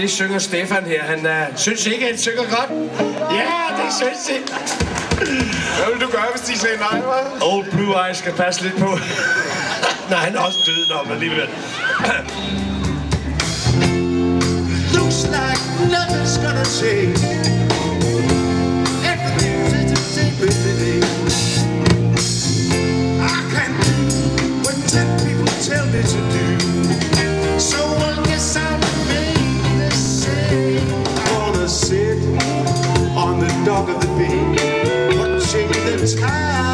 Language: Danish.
det synger Stefan her. Han synes ikke, han synger godt. Ja, det synes jeg. Hvad vil du gøre, hvis de sagde nej, hva'? Old Blue Eyes skal passe lidt på. Nej, han er også død nok alligevel. Looks like nothing's gonna change. Everything's the same with today. I can't do what 10 people tell me to do. So I guess I'll remain the same. Gonna sit on the dock of the bay, watching the tide.